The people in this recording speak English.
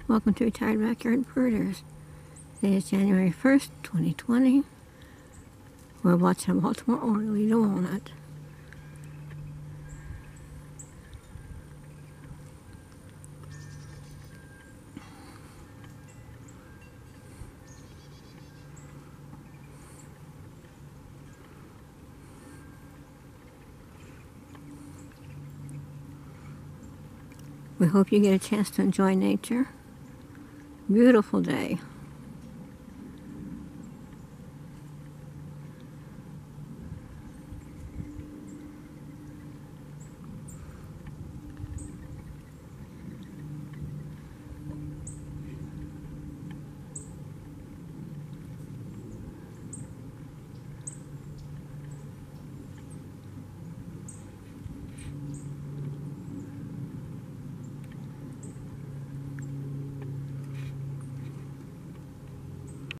Welcome to Retired Backyard Birders. Today is January 1st, 2020. We're watching a Baltimore Oriole eat a walnut. We hope you get a chance to enjoy nature. Beautiful day.